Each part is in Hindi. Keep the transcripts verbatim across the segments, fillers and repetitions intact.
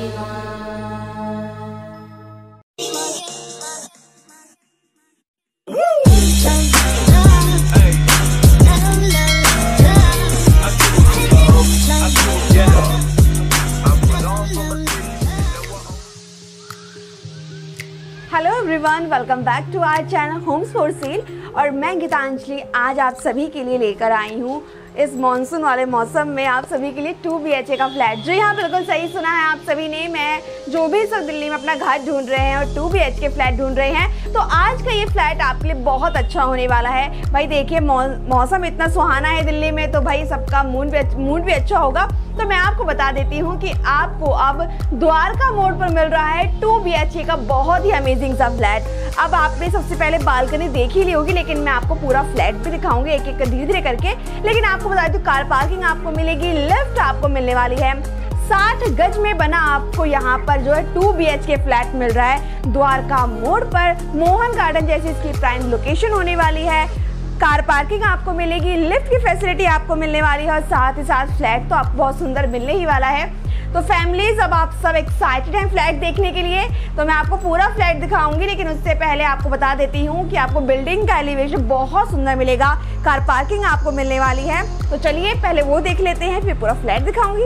Hello everyone, welcome back to our channel homes for sale. और मैं गीतांजलि आज आप सभी के लिए लेकर आई हूँ इस मॉनसून वाले मौसम में आप सभी के लिए टू बी एच के का फ्लैट। जो यहाँ बिल्कुल सही सुना है आप सभी ने। मैं जो भी सब दिल्ली में अपना घर ढूंढ रहे हैं और two B H K flat ढूंढ रहे हैं, तो आज का ये फ्लैट आपके लिए बहुत अच्छा होने वाला है। भाई देखिए, मौसम इतना सुहाना है दिल्ली में, तो भाई सबका मूड भी मूड भी अच्छा होगा। तो मैं आपको बता देती हूँ कि आपको अब द्वारका मोड़ पर मिल रहा है टू बी एच के का बहुत ही अमेजिंग सा फ्लैट। अब आपने सबसे पहले बालकनी देख ही ली होगी, लेकिन मैं आपको पूरा फ्लैट भी दिखाऊंगी एक एक धीरे धीरे करके। लेकिन आपको बता दूं, कार पार्किंग आपको मिलेगी, लिफ्ट आपको मिलने वाली है। साठ गज में बना आपको यहाँ पर जो है two B H K flat मिल रहा है द्वारका मोड़ पर। मोहन गार्डन जैसी इसकी प्राइम लोकेशन होने वाली है। कार पार्किंग आपको मिलेगी, लिफ्ट की फैसिलिटी आपको मिलने वाली है और साथ ही साथ फ्लैट तो आपको बहुत सुंदर मिलने ही वाला है। तो फैमिलीज, अब आप सब एक्साइटेड हैं फ्लैट देखने के लिए, तो मैं आपको पूरा फ्लैट दिखाऊंगी। लेकिन उससे पहले आपको बता देती हूँ कि आपको बिल्डिंग का एलिवेशन बहुत सुंदर मिलेगा, कार पार्किंग आपको मिलने वाली है। तो चलिए पहले वो देख लेते हैं, फिर पूरा फ्लैट दिखाऊंगी।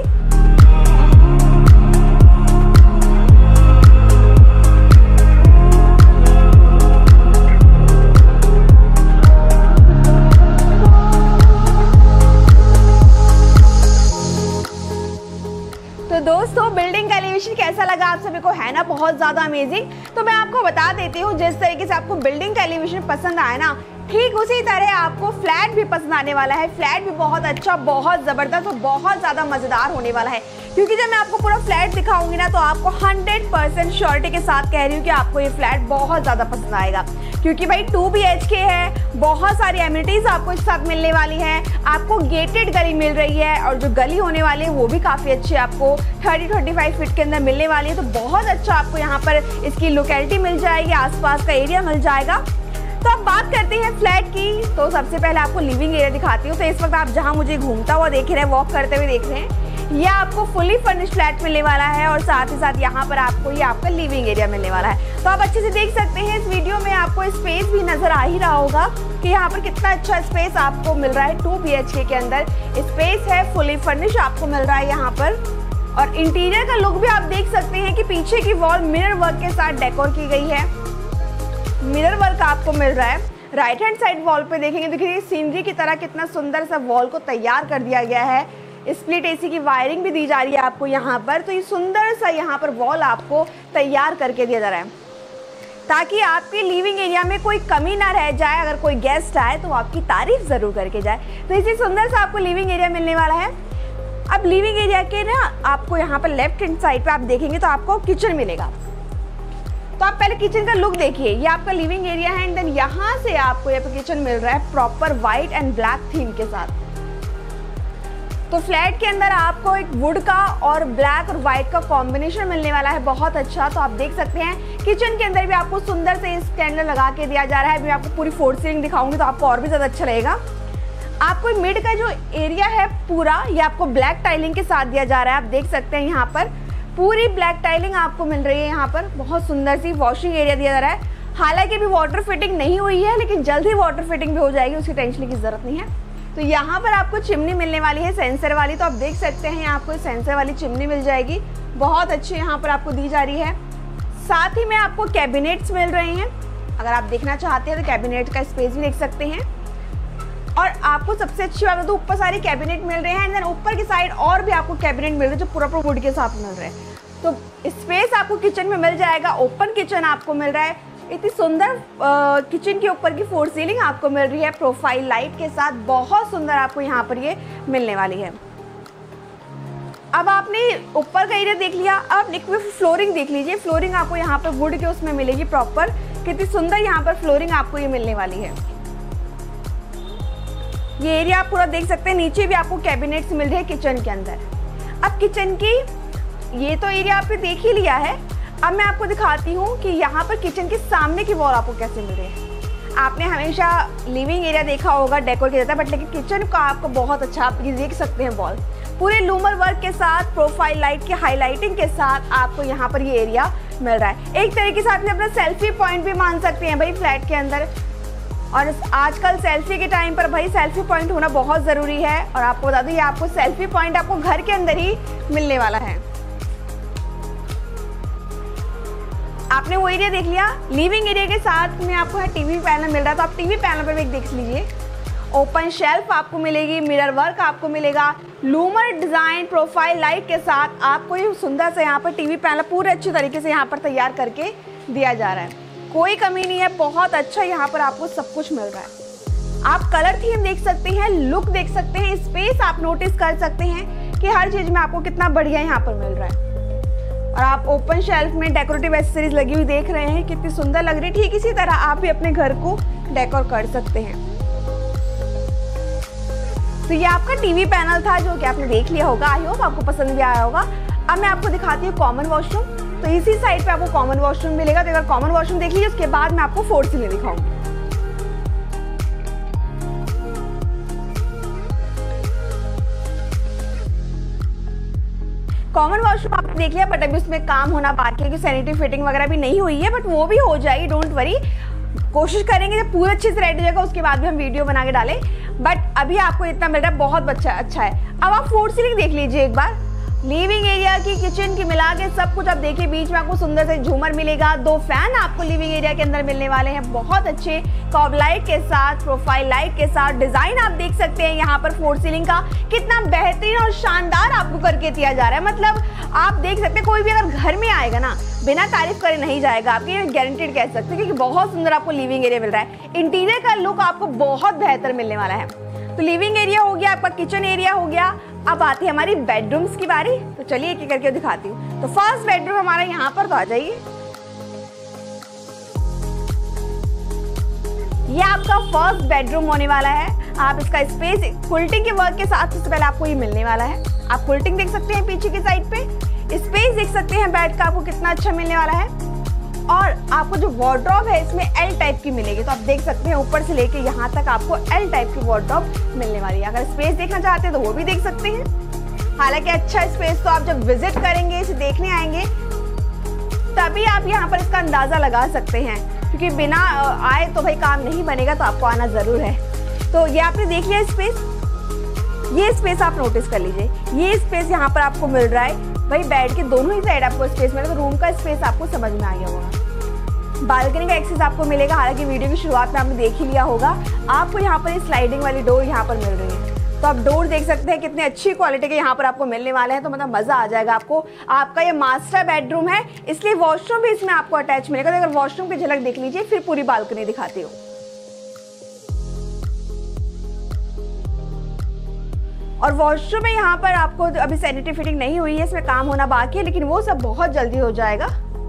तो दोस्तों, बिल्डिंग का एलिवेशन कैसा लगा आप सभी को? है ना बहुत ज़्यादा अमेजिंग। तो मैं आपको बता देती हूँ, जिस तरीके से आपको बिल्डिंग का एलिवेशन पसंद आया ना, ठीक उसी तरह आपको फ्लैट भी पसंद आने वाला है। फ्लैट भी बहुत अच्छा, बहुत ज़बरदस्त और बहुत ज़्यादा मज़ेदार होने वाला है। क्योंकि जब मैं आपको पूरा फ्लैट दिखाऊंगी ना, तो आपको हंड्रेड परसेंट श्योरिटी के साथ कह रही हूँ कि आपको ये फ्लैट बहुत ज़्यादा पसंद आएगा। क्योंकि भाई टू बी एच के है, बहुत सारी एमिनिटीज़ आपको इस साथ मिलने वाली है। आपको गेटेड गली मिल रही है और जो गली होने वाली है वो भी काफ़ी अच्छी आपको थर्टी ट्वेंटी फाइव फीट के अंदर मिलने वाली है। तो बहुत अच्छा आपको यहाँ पर इसकी लोकेलिटी मिल जाएगी, आसपास का एरिया मिल जाएगा। तो अब बात करते हैं फ्लैट की। तो सबसे पहले आपको लिविंग एरिया दिखाती हूँ। तो इस वक्त आप जहाँ मुझे घूमता हुआ देख रहे हैं, वॉक करते हुए देख रहे हैं, ये आपको फुली फर्निश्ड फ्लैट मिलने वाला है और साथ ही साथ यहाँ पर आपको ये आपका लिविंग एरिया मिलने वाला है। तो आप अच्छे से देख सकते हैं, इस वीडियो में आपको स्पेस भी नजर आ ही रहा होगा कि यहाँ पर कितना अच्छा स्पेस आपको मिल रहा है। टू बी एच के के अंदर स्पेस है, फुली फर्निश्ड आपको मिल रहा है यहाँ पर। और इंटीरियर का लुक भी आप देख सकते हैं कि पीछे की वॉल मिरर वर्क के साथ डेकोर की गई है। मिरर वर्क आपको मिल रहा है। राइट हैंड साइड वॉल पे देखेंगे, देखिए सीनरी की तरह कितना सुंदर सा वॉल को तैयार कर दिया गया है। स्प्लिट एसी की वायरिंग भी दी जा रही है आपको यहाँ पर। तो ये सुंदर सा यहाँ पर वॉल आपको तैयार करके दिया जा रहा है, ताकि आपके लिविंग एरिया में कोई कमी ना रह जाए। अगर कोई गेस्ट आए तो आपकी तारीफ ज़रूर करके जाए। तो इसी सुंदर सा आपको लिविंग एरिया मिलने वाला है। अब लिविंग एरिया के ना आपको यहाँ पर लेफ्ट हैंड साइड पे आप देखेंगे तो आपको किचन मिलेगा। तो आप पहले किचन का लुक देखिए, ये आपका लिविंग एरिया है एंड देन यहाँ से आपको यहाँ पे किचन मिल रहा है proper white and black theme के साथ। तो फ्लैट के अंदर आपको एक वुड का और ब्लैक और व्हाइट का कॉम्बिनेशन मिलने वाला है, बहुत अच्छा। तो आप देख सकते हैं किचन के अंदर भी आपको सुंदर से स्टैंडर लगा के दिया जा रहा है। मैं आपको पूरी फोर सीलिंग दिखाऊंगी तो आपको और भी ज़्यादा अच्छा लगेगा। आपको मिड का जो एरिया है पूरा, ये आपको ब्लैक टाइलिंग के साथ दिया जा रहा है। आप देख सकते हैं यहाँ पर पूरी ब्लैक टाइलिंग आपको मिल रही है। यहाँ पर बहुत सुंदर सी वॉशिंग एरिया दिया जा रहा है। हालांकि अभी वाटर फिटिंग नहीं हुई है, लेकिन जल्द ही वाटर फिटिंग भी हो जाएगी, उसकी टेंशन की जरूरत नहीं है। तो यहाँ पर आपको चिमनी मिलने वाली है सेंसर वाली। तो आप देख सकते हैं यहाँ आपको सेंसर वाली चिमनी मिल जाएगी, बहुत अच्छी यहाँ पर आपको दी जा रही है। साथ ही में आपको कैबिनेट्स मिल रहे हैं। अगर आप देखना चाहते हैं तो कैबिनेट का स्पेस भी देख सकते हैं। और आपको सबसे अच्छी बात है तो ऊपर सारी कैबिनेट मिल रहे हैं एंड देन ऊपर की साइड और भी आपको कैबिनेट मिल रहे हैं जो पूरा पूरा वुड के साथ मिल रहे हैं। तो स्पेस आपको किचन में मिल जाएगा, ओपन किचन आपको मिल रहा है। इतनी सुंदर किचन के ऊपर की फोर सीलिंग आपको मिल रही है प्रोफाइल लाइट के साथ, बहुत सुंदर आपको यहाँ पर ये मिलने वाली है। अब आपने ऊपर का एरिया देख लिया, अब फ्लोरिंग देख लीजिए। फ्लोरिंग आपको यहाँ पर वुड के उसमें मिलेगी प्रॉपर, कितनी सुंदर यहाँ पर फ्लोरिंग आपको ये मिलने वाली है। ये एरिया आप पूरा देख सकते हैं। नीचे भी आपको कैबिनेट्स मिल रहे हैं किचन के अंदर। अब किचन की ये तो एरिया आपने देख ही लिया है। अब मैं आपको दिखाती हूँ कि यहाँ पर किचन के सामने की वॉल आपको कैसे मिल रही है। आपने हमेशा लिविंग एरिया देखा होगा डेकोर किया जाता है, बट लेकिन किचन का आपको बहुत अच्छा आप देख सकते हैं वॉल। पूरे लूमर वर्क के साथ, प्रोफाइल लाइट के हाईलाइटिंग के साथ आपको यहाँ पर ये एरिया मिल रहा है। एक तरीके से आप अपना सेल्फी पॉइंट भी मान सकते हैं भाई फ्लैट के अंदर। और आजकल सेल्फी के टाइम पर भाई सेल्फी पॉइंट होना बहुत ज़रूरी है। और आपको बता दूं ये आपको सेल्फी पॉइंट आपको घर के अंदर ही मिलने वाला है। आपने वो एरिया देख लिया। लिविंग एरिया के साथ में आपको है टीवी पैनल मिल रहा है, तो आप टीवी पैनल पर भी एक देख लीजिए। ओपन शेल्फ आपको मिलेगी, मिरर वर्क आपको मिलेगा, लूमर डिज़ाइन प्रोफाइल लाइट के साथ आपको ये सुंदर से यहाँ पर टीवी पैनल पूरे अच्छे तरीके से यहाँ पर तैयार करके दिया जा रहा है। कोई कमी नहीं है, बहुत अच्छा यहाँ पर आपको सब कुछ मिल रहा है। आप कलर थीम देख सकते हैं, लुक देख सकते हैं, स्पेस आप नोटिस कर सकते हैं कि हर चीज़ में आपको कितना बढ़िया यहाँ पर मिल रहा है। और आप ओपन शेल्फ में डेकोरेटिव एक्सेसरीज लगी हुई देख रहे हैं, कितनी सुंदर लग रही है। ठीक इसी तरह आप भी अपने घर को डेकोर कर सकते हैं। तो ये आपका टीवी पैनल था जो कि आपने देख लिया होगा। आई होप आपको पसंद भी आया होगा। अब मैं आपको दिखाती हूँ कॉमन वॉशरूम। तो इसी साइड पे आपको कॉमन वॉशरूम मिलेगा। तो अगर कॉमन वॉशरूम देख लीजिए, उसके बाद मैं आपको फोर्थ सीलिंग दिखाऊंगी। कॉमन वॉशरूम आपने देख लिया, बट अभी उसमें काम होना बाकी है कि सैनिटरी फिटिंग वगैरह भी नहीं हुई है, बट वो भी हो जाएगी, डोंट वरी। कोशिश करेंगे जब पूरा अच्छे से रेडी हो जाएगा उसके बाद भी हम वीडियो बना के डालें, बट अभी आपको इतना मिल रहा है, बहुत अच्छा अच्छा है। अब आप फोर्थ सीलिंग देख लीजिए एक बार। लिविंग एरिया की, किचन की मिला के सब कुछ आप देखिए। बीच में आपको सुंदर से झूमर मिलेगा। दो फैन आपको लिविंग एरिया के अंदर मिलने वाले हैं, बहुत अच्छे कॉब लाइट के साथ, प्रोफाइल लाइट के साथ। डिजाइन आप देख सकते हैं यहाँ पर फोर सीलिंग का कितना बेहतरीन और शानदार आपको करके दिया जा रहा है। मतलब आप देख सकते हैं, कोई भी अगर घर में आएगा ना बिना तारीफ करे नहीं जाएगा, आपकी गारंटेड कह सकते हैं, क्योंकि बहुत सुंदर आपको लिविंग एरिया मिल रहा है। इंटीरियर का लुक आपको बहुत बेहतर मिलने वाला है। तो लिविंग एरिया हो गया, आपका किचन एरिया हो गया। अब आती है हमारी बेडरूम्स की बारी। तो चलिए एक एक करके दिखाती हूँ। तो फर्स्ट बेडरूम हमारा यहाँ पर, तो आ जाइए। ये आपका फर्स्ट बेडरूम होने वाला है। आप इसका स्पेस क्विल्टिंग के वर्क के साथ सबसे पहले आपको ये मिलने वाला है। आप क्विल्टिंग देख सकते हैं पीछे की साइड पे, स्पेस देख सकते हैं बेड का आपको कितना अच्छा मिलने वाला है। और आपको जो वार्डरोब है इसमें एल टाइप की मिलेगी। तो आप देख सकते हैं ऊपर से लेके यहाँ तक आपको एल टाइप की वार्डरोब मिलने वाली है। अगर स्पेस देखना चाहते हैं तो वो भी देख सकते हैं। हालांकि अच्छा स्पेस तो आप जब विजिट करेंगे, इसे देखने आएंगे, तभी आप यहाँ पर इसका अंदाजा लगा सकते हैं, क्योंकि बिना आए तो भाई काम नहीं बनेगा, तो आपको आना जरूर है। तो ये आपने देख लिया स्पेस। ये स्पेस आप नोटिस कर लीजिए। ये स्पेस यहाँ पर आपको मिल रहा है भाई, बेड के दोनों ही साइड आपको स्पेस मिलेगा। तो रूम का स्पेस आपको समझ में आ गया होगा। बालकनी का एक्सेस आपको मिलेगा। हालांकि वीडियो की शुरुआत में आपने देख ही लिया होगा। आपको यहाँ पर स्लाइडिंग वाली डोर यहाँ पर मिल रही है। तो आप डोर देख सकते हैं कितने अच्छी क्वालिटी के यहाँ पर आपको मिलने वाले हैं। तो मतलब मजा आ जाएगा आपको। आपका ये मास्टर बेडरूम है, इसलिए वॉशरूम भी इसमें आपको अटैच मिलेगा। तो अगर वॉशरूम की झलक देख लीजिए, फिर पूरी बालकनी दिखाती हूँ। और वॉशरूम में यहाँ पर आपको अभी सैनिटरी फिटिंग नहीं हुई है, इसमें काम होना बाकी है, लेकिन वो सब बहुत जल्दी हो जाएगा।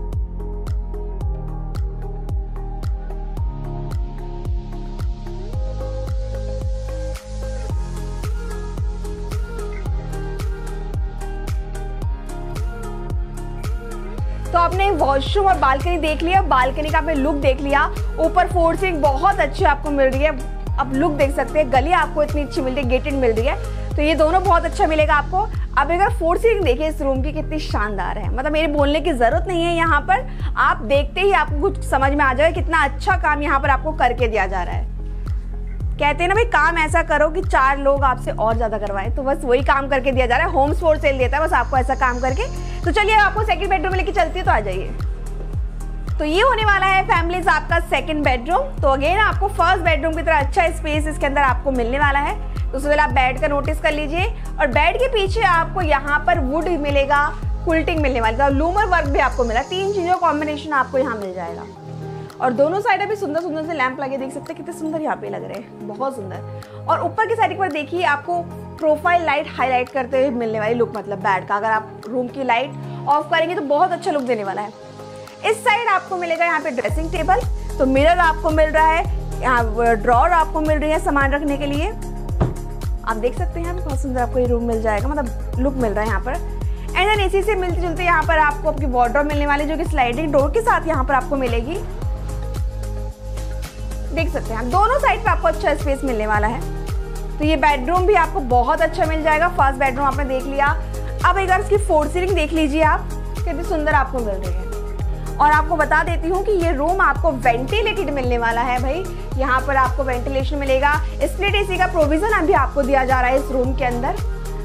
तो आपने वॉशरूम और बालकनी देख लिया। बालकनी का आपने लुक देख लिया। ऊपर फोर सीलिंग बहुत अच्छी आपको मिल रही है। अब लुक देख सकते हैं, गली आपको इतनी अच्छी मिल रही है, गेटेड मिल रही है। तो ये दोनों बहुत अच्छा मिलेगा आपको। अब अगर फोर सीलिंग देखिए इस रूम की कितनी शानदार है। मतलब मेरे बोलने की जरूरत नहीं है, यहाँ पर आप देखते ही आपको कुछ समझ में आ जाएगा कितना अच्छा काम यहाँ पर आपको करके दिया जा रहा है। कहते हैं ना भाई, काम ऐसा करो कि चार लोग आपसे और ज्यादा करवाएं, तो बस वही काम करके दिया जा रहा है। होम्स फॉर सेल देता है बस आपको ऐसा काम करके। तो चलिए आपको सेकंड बेडरूम में लेके चलती है, तो आ जाइए। तो ये होने वाला है फैमिलीज आपका सेकंड बेडरूम। तो अगेन आपको फर्स्ट बेडरूम की तरह अच्छा स्पेस इसके अंदर आपको मिलने वाला है। तो उससे पहले आप बेड का नोटिस कर लीजिए। और बेड के पीछे आपको यहाँ पर वुड मिलेगा, क्विल्टिंग मिलने वाली है, लूमर वर्क भी आपको मिला। तीन चीजों कॉम्बिनेशन आपको यहाँ मिल जाएगा। और दोनों साइड अभी सुंदर सुंदर से लैंप लगे, देख सकते हैं कितने सुंदर यहाँ पे लग रहे हैं, बहुत सुंदर। और ऊपर की साइड पर देखिए आपको प्रोफाइल लाइट हाईलाइट करते हुए मिलने वाली लुक, मतलब बेड का। अगर आप रूम की लाइट ऑफ करेंगे तो बहुत अच्छा लुक देने वाला है। इस साइड आपको मिलेगा यहाँ पे ड्रेसिंग टेबल। तो मिरर आपको मिल रहा है, यहाँ ड्रॉर आपको मिल रही है सामान रखने के लिए। आप देख सकते हैं बहुत सुंदर आपको ये रूम मिल जाएगा, मतलब लुक मिल रहा है यहाँ पर। एंड देन इसी से मिलते जुलते यहाँ पर आपको आपकी वार्डरोब मिलने वाली, जो कि स्लाइडिंग डोर के साथ यहाँ पर आपको मिलेगी। देख सकते हैं आप दोनों साइड पे आपको अच्छा स्पेस मिलने वाला है। तो ये बेडरूम भी आपको बहुत अच्छा मिल जाएगा। फर्स्ट बेडरूम आपने देख लिया। अब एक बार इसकी फोर सीलिंग देख लीजिए आप, कितनी सुंदर आपको मिल रही है। और आपको बता देती हूँ कि ये रूम आपको वेंटिलेटेड मिलने वाला है भाई। यहाँ पर आपको वेंटिलेशन मिलेगा, स्प्लिट एसी का प्रोविजन अभी आपको दिया जा रहा है इस रूम के अंदर।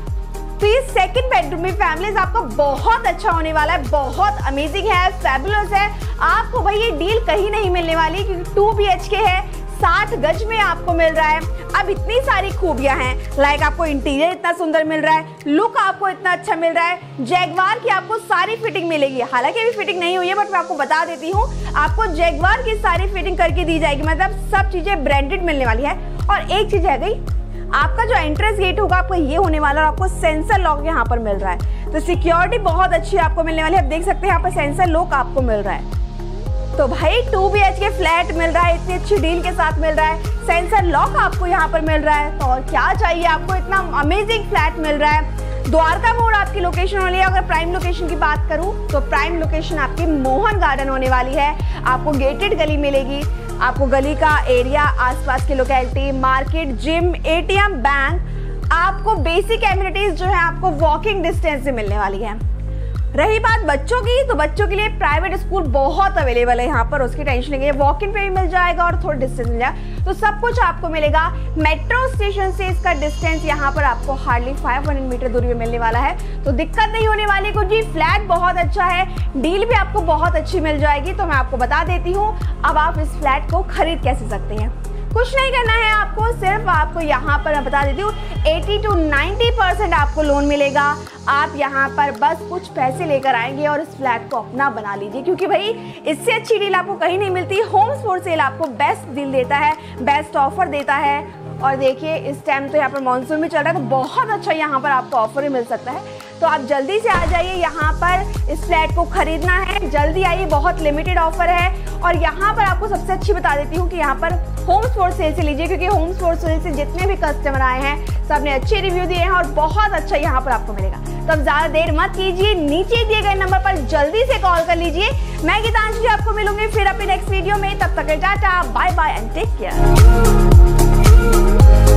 तो ये सेकंड बेडरूम में फैमिलीज आपका बहुत अच्छा होने वाला है, बहुत अमेजिंग है, फैबुलस है। आपको भाई ये डील कहीं नहीं मिलने वाली, क्योंकि टू बी एच के है, साठ गज में आपको मिल रहा है। अब इतनी सारी खूबियां हैं, लाइक आपको इंटीरियर इतना सुंदर मिल रहा है, लुक आपको इतना अच्छा मिल रहा है। जैगवार की आपको सारी फिटिंग मिलेगी, हालांकि अभी फिटिंग नहीं हुई है, बट मैं आपको बता देती हूँ, आपको जैगवार की सारी फिटिंग करके दी जाएगी। मतलब सब चीजें ब्रांडेड मिलने वाली है। और एक चीज है गई, आपका जो एंट्रेंस गेट होगा आपको ये होने वाला है, और आपको सेंसर लॉक यहाँ पर मिल रहा है। तो सिक्योरिटी बहुत अच्छी आपको मिलने वाली है। आप देख सकते हैं यहाँ पर सेंसर लॉक आपको मिल रहा है। तो भाई two B H K flat मिल रहा है, इतनी अच्छी डील के साथ मिल रहा है, सेंसर लॉक आपको यहाँ पर मिल रहा है। तो और क्या चाहिए आपको, इतना अमेजिंग फ्लैट मिल रहा है। द्वारका मोड़ आपकी लोकेशन वाली है। अगर प्राइम लोकेशन की बात करूं तो प्राइम लोकेशन आपकी मोहन गार्डन होने वाली है। आपको गेटेड गली मिलेगी, आपको गली का एरिया, आसपास की locality, market, gym, A T M, bank, आपको बेसिक एमिनिटीज जो है आपको वॉकिंग डिस्टेंस से मिलने वाली है। रही बात बच्चों की, तो बच्चों के लिए प्राइवेट स्कूल बहुत अवेलेबल है यहाँ पर, उसकी टेंशन नहीं है। वॉक इन पे भी मिल जाएगा और थोड़ा डिस्टेंस मिल जाएगा, तो सब कुछ आपको मिलेगा। मेट्रो स्टेशन से इसका डिस्टेंस यहाँ पर आपको हार्डली पाँच सौ मीटर दूरी पे मिलने वाला है, तो दिक्कत नहीं होने वाली कुछ जी। फ्लैट बहुत अच्छा है, डील भी आपको बहुत अच्छी मिल जाएगी। तो मैं आपको बता देती हूँ अब आप इस फ्लैट को खरीद कैसे सकते हैं। कुछ नहीं करना है आपको, सिर्फ आपको यहाँ पर मैं बता देती हूँ अस्सी टू नब्बे परसेंट आपको लोन मिलेगा। आप यहाँ पर बस कुछ पैसे लेकर आएंगे और इस फ्लैट को अपना बना लीजिए, क्योंकि भाई इससे अच्छी डील आपको कहीं नहीं मिलती। होम्स फॉर सेल आपको बेस्ट डील देता है, बेस्ट ऑफर देता है। और देखिए इस टाइम तो यहाँ पर मानसून भी चल रहा है, तो बहुत अच्छा यहाँ पर आपको ऑफर भी मिल सकता है। तो आप जल्दी से आ जाइए, यहाँ पर इस फ्लैट को खरीदना है, जल्दी आइए, बहुत लिमिटेड ऑफर है। और यहाँ पर आपको सबसे अच्छी बता देती हूँ कि यहाँ पर होम्स फॉर सेल से लीजिए, क्योंकि होम्स फॉर सेल से जितने भी कस्टमर आए हैं सबने अच्छे रिव्यू दिए हैं और बहुत अच्छा यहाँ पर आपको मिलेगा। तो अब ज्यादा देर मत कीजिए, नीचे दिए गए नंबर पर जल्दी से कॉल कर लीजिए। मैं गीतांजलि आपको मिलूंगी फिर अपने नेक्स्ट वीडियो में, तब तक tata, bye bye and take care.